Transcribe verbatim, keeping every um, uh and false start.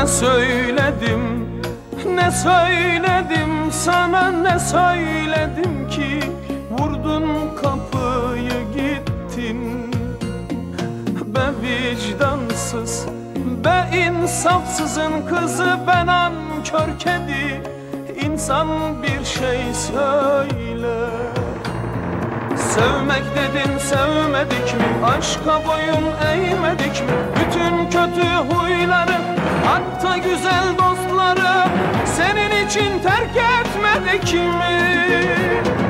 Ne söyledim, ne söyledim sana, ne söyledim ki vurdun kapıyı gittin. Be vicdansız, be insafsızın kızı, ben nankör kedi. İnsan bir şey söyle. Sevmek dedin, sevmedik mi? Aşka boyun eğmedik mi? Bütün kötü huyları, hatta güzel dostları senin için terk etmedik mi?